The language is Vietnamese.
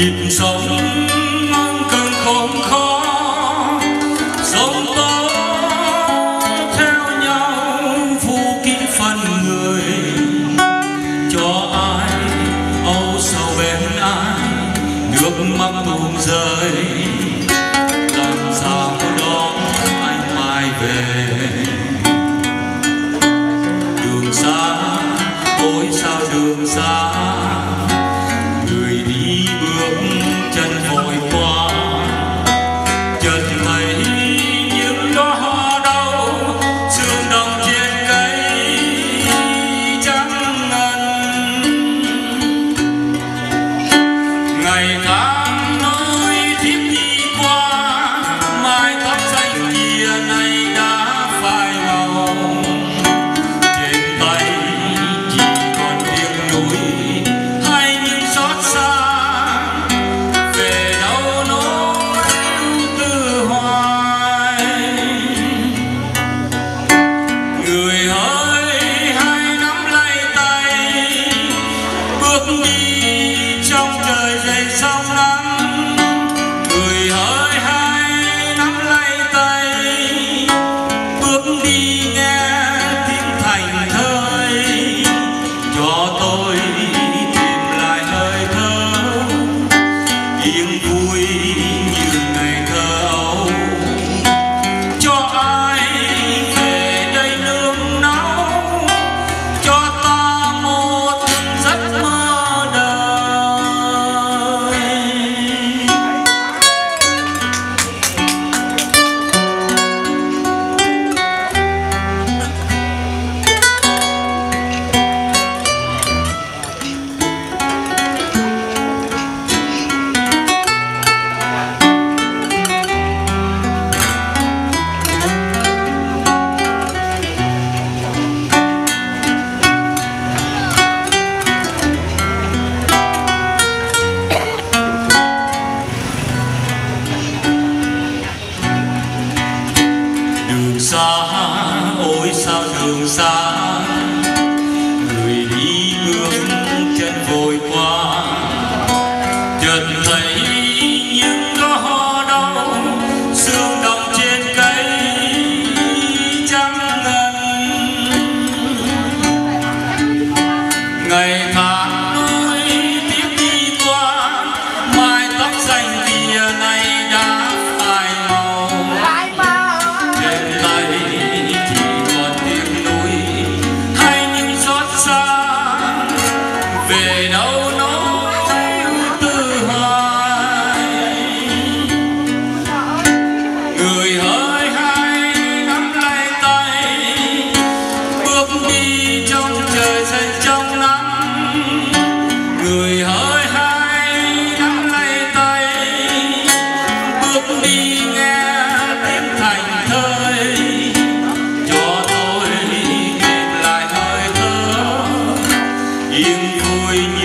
nhịp sống mong cần khốn khó, sống tố theo nhau phụ kín phần người, cho ai âu sầu bên ai nước mắt tuôn rơi, làm sao đón anh mai về. Đường xa ôi sao đường xa, người đi bước chân vội qua, chợt thấy những đóa hoa đau sương đồng trên cây trắng ngần. Ngày tháng nối tiếp đi qua, mái tóc xanh kia nay đã phai màu, trên tay chỉ còn tiếc nuối hay những xót xa. Về đâu nỗi ưu tư hoài, người ơi hãy nắm lấy tay, bước đi trong trời dậy sóng nắng. Người ơi hãy nắm lấy tay, bước đi nghe tiếng thành thơi, cho tôi tìm lại hơi thở yên vui như ngày thơ ấu. Cho ai về đây nương náu, cho ta một giấc mơ đời. Đường xa ôi sao đường xa, người đi bước chân vội qua, chợt thấy những đóa hoa đau sương đồng trên cây trắng ngần. Ngày tháng nối tiếp đi qua, mái tóc xanh kia nay đã phai màu, trên tay chỉ còn tiếc nuối hay những xót xa. Về đâu nỗi ưu tư hoài, người ơi hãy nắm lấy tay, bước đi trong trời xanh trong nắng. Người ơi hãy nắm lấy tay, bước đi nghe tiếng thành thơi, cho tôi tìm lại hơi thở yên vui.